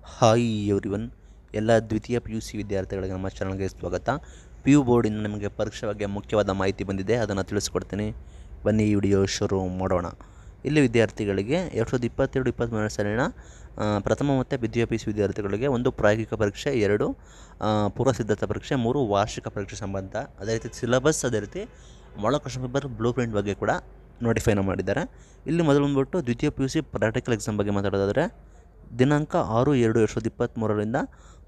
Hi everyone, ಎಲ್ಲ ದ್ವಿತೀಯ PUC ವಿದ್ಯಾರ್ಥಿಗಳಿಗೆ ನಮ್ಮ ಚಾನಲ್ಗೆ ಸ್ವಾಗತ. PU ಬೋರ್ಡಿಂದ ನಿಮಗೆ ಪರೀಕ್ಷೆ ಬಗ್ಗೆ ಮುಖ್ಯವಾದ ಮಾಹಿತಿ ಬಂದಿದೆ, ಅದನ್ನು ತಿಳಿಸ್ಕೊಡ್ತೀನಿ. ಬನ್ನಿ ಈ ವಿಡಿಯೋ ಶುರು ಮಾಡೋಣ. ಇಲ್ಲಿ ವಿದ್ಯಾರ್ಥಿಗಳಿಗೆ 2022-23 ಸಾಲಿನ ಪ್ರಥಮ ಮತ್ತು ದ್ವಿತೀಯ PUC ವಿದ್ಯಾರ್ಥಿಗಳಿಗೆ 1 ಪ್ರಾಯೋಗಿಕ ಪರೀಕ್ಷೆ, 2 ಪೂರ್ವ ಸಿದ್ಧತಾ ಪರೀಕ್ಷೆ, 3 ವಾರ್ಷಿಕ ಪರೀಕ್ಷೆ ಸಂಬಂಧ, ಅದೇ ರೀತಿ ಸಿಲೆಬಸ್, ಅದೇ ರೀತಿ model question paper blueprint ಬಗ್ಗೆ ಕೂಡ ನೋಟಿಫೈನ ಮಾಡಿದ್ದಾರೆ. ಇಲ್ಲಿ ಮೊದಲು ಬಂದುಬಿಟ್ಟು ದ್ವಿತೀಯ PUC ಪ್ರಾಕ್ಟಿಕಲ್ ಎಕ್ಸಾಮ್ ಬಗ್ಗೆ ಮಾತಾಡೋದಾದರೆ ದಿನಾಂಕ 6/2/2023ರಿಂದ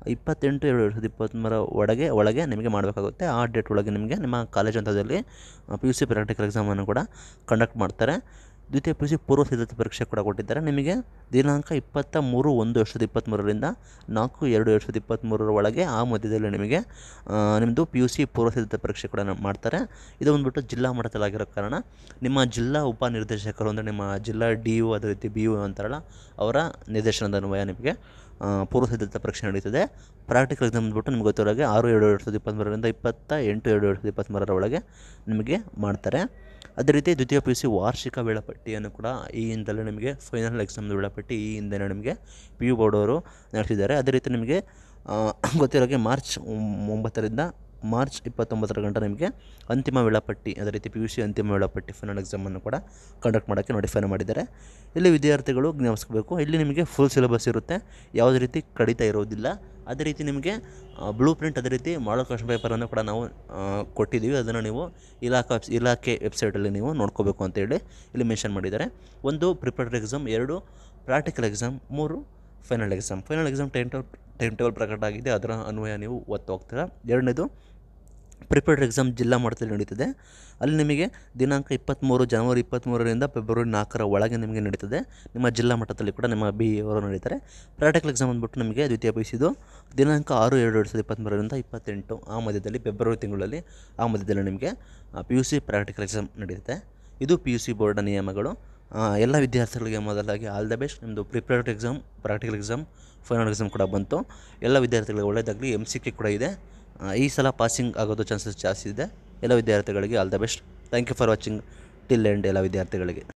28/2/2023 ಒಳಗೆ ನಿಮಗೆ ಮಾಡಬೇಕಾಗುತ್ತೆ. ಆ ಡೇಟ್ ಒಳಗೆ ನಿಮಗೆ ನಿಮ್ಮ ಕಾಲೇಜ್ ಹಂತದಲ್ಲಿ PUC ಪ್ರಾಕ್ಟಿಕಲ್ ಎಕ್ಸಾಮನ್ನು ಕೂಡ ಕಂಡಕ್ಟ್ ಮಾಡ್ತಾರೆ. ದ್ವಿತೀಯ PUC ಪೂರ್ವ ಸಿದ್ಧತಾ ಪರೀಕ್ಷೆ ಕೂಡ ಕೊಟ್ಟಿದ್ದಾರೆ. ನಿಮಗೆ ದಿನಾಂಕ 23/1/2023ರಿಂದ 4/2/2023 ಒಳಗೆ ಆ ಮಧ್ಯದಲ್ಲಿ ನಿಮಗೆ ನಿಮ್ಮದು PUC ಪೂರ್ವ ಸಿದ್ಧತಾ ಪರೀಕ್ಷೆ ಕೂಡ ಮಾಡ್ತಾರೆ. ಇದು ಬಂದುಬಿಟ್ಟು ಜಿಲ್ಲಾ ಮಟ್ಟದಲ್ಲಾಗಿರೋ ಕಾರಣ ನಿಮ್ಮ ಜಿಲ್ಲಾ ಉಪನಿರ್ದೇಶಕರು ಅಂದರೆ ನಿಮ್ಮ ಜಿಲ್ಲಾ DU ಅದೇ ರೀತಿ BU ಅಂತಾರಲ್ಲ, ಅವರ ನಿರ್ದೇಶನದ ಅನ್ವಯ ನಿಮಗೆ ಪೂರ್ವ ಸಿದ್ಧತಾ ಪರೀಕ್ಷೆ ನಡೀತದೆ. ಪ್ರಾಕ್ಟಿಕಲ್ ಎಕ್ಸಾಮ್ ಬಂದುಬಿಟ್ಟು ನಿಮ್ಗೆ ಗೊತ್ತಿರೋಗೆ 6/2/2023ರಿಂದ 28/2/2023 ಒಳಗೆ ನಿಮಗೆ ಮಾಡ್ತಾರೆ. ಅದೇ ರೀತಿ ದ್ವಿತೀಯ PUC ವಾರ್ಷಿಕ ವೇಳಾಪಟ್ಟಿಯನ್ನು ಕೂಡ ಈ ಹಿಂದಲೇ ನಿಮಗೆ ಫೈನಲ್ ಎಕ್ಸಾಮ್ದು ವೇಳಾಪಟ್ಟಿ ಈ ಹಿಂದೆ ನಿಮಗೆ PU ಬೋರ್ಡ್ ಅವರು ನಡೆಸಿದ್ದಾರೆ. ಅದೇ ರೀತಿ ನಿಮಗೆ ಗೊತ್ತಿರೋಗೆ ಮಾರ್ಚ್ 9ರಿಂದ ಮಾರ್ಚ್ 29 ಗಂಟೆ ನಿಮಗೆ ಅಂತಿಮ ವೇಳಾಪಟ್ಟಿ, ಅದೇ ರೀತಿ PUC ಅಂತಿಮ ವೇಳಾಪಟ್ಟಿ ಫೈನಲ್ ಎಕ್ಸಾಮನ್ನು ಕೂಡ ಕಂಡಕ್ಟ್ ಮಾಡೋಕ್ಕೆ ನೋಟಿಫೈ ಮಾಡಿದ್ದಾರೆ. ಇಲ್ಲಿ ವಿದ್ಯಾರ್ಥಿಗಳು ಜ್ಞಾಪಿಸ್ಕೋಬೇಕು, ಇಲ್ಲಿ ನಿಮಗೆ ಫುಲ್ ಸಿಲೆಬಸ್ ಇರುತ್ತೆ, ಯಾವುದೇ ರೀತಿ ಕಡಿತ ಇರೋದಿಲ್ಲ. ಅದೇ ರೀತಿ ನಿಮಗೆ ಬ್ಲೂ ಪ್ರಿಂಟ್, ಅದೇ ರೀತಿ ಮಾಡಲ್ ಕ್ವೆಶ್ಚನ್ ಪೇಪರನ್ನು ಕೂಡ ನಾವು ಕೊಟ್ಟಿದ್ದೀವಿ. ಅದನ್ನು ನೀವು ಇಲಾಖೆ ವೆಬ್ಸೈಟಲ್ಲಿ ನೀವು ನೋಡ್ಕೋಬೇಕು ಅಂತೇಳಿ ಇಲ್ಲಿ ಮೆನ್ಷನ್ ಮಾಡಿದ್ದಾರೆ. 1 preparatory exam, 2 practical exam, 3 final exam. Final exam time table ಪ್ರಕಟ ಆಗಿದೆ, ಅದರ ಅನ್ವಯ ನೀವು ಒತ್ತು ಹೋಗ್ತೀರಾ. 2ನೇದು ಪ್ರಿಪರೇಟರಿ ಎಕ್ಸಾಮ್ ಜಿಲ್ಲಾ ಮಟ್ಟದಲ್ಲಿ ನಡೀತದೆ. ಅಲ್ಲಿ ನಿಮಗೆ ದಿನಾಂಕ 23 ಜನವರಿ 23ರಿಂದ ಫೆಬ್ರವರಿ 4 ಒಳಗೆ ನಿಮಗೆ ನಡೀತದೆ. ನಿಮ್ಮ ಜಿಲ್ಲಾ ಮಟ್ಟದಲ್ಲಿ ಕೂಡ ನಿಮ್ಮ BE ಅವರು ನಡೀತಾರೆ. ಪ್ರಾಕ್ಟಿಕಲ್ ಎಕ್ಸಾಮ್ ಬಂದುಬಿಟ್ಟು ನಿಮಗೆ ದ್ವಿತೀಯ PUCದು ದಿನಾಂಕ 6/2/2023ರಿಂದ 28 ಆ ಮಧ್ಯದಲ್ಲಿ, ಫೆಬ್ರವರಿ ತಿಂಗಳಲ್ಲಿ ಆ ಮಧ್ಯದಲ್ಲಿ ನಿಮಗೆ PUC ಪ್ರಾಕ್ಟಿಕಲ್ ಎಕ್ಸಾಮ್ ನಡೆಯುತ್ತೆ. ಇದು PUC ಬೋರ್ಡ್ನ ನಿಯಮಗಳು. ಎಲ್ಲ ವಿದ್ಯಾರ್ಥಿಗಳಿಗೆ ಮೊದಲಾಗಿ ಆಲ್ ದ ಬೆಸ್ಟ್. ನಿಮ್ಮದು preparatory exam, practical exam, final exam ಕೂಡ ಬಂತು. ಎಲ್ಲ ವಿದ್ಯಾರ್ಥಿಗಳಿಗೆ ಒಳ್ಳೆಯದಾಗಲಿ. MCQ ಕೂಡ ಇದೆ. ಈ ಸಲ ಪಾಸಿಂಗ್ ಆಗೋದು ಚಾನ್ಸಸ್ ಜಾಸ್ತಿ ಇದೆ. ಎಲ್ಲ ವಿದ್ಯಾರ್ಥಿಗಳಿಗೆ all the best. Thank you for watching till end ಎಲ್ಲ ವಿದ್ಯಾರ್ಥಿಗಳಿಗೆ.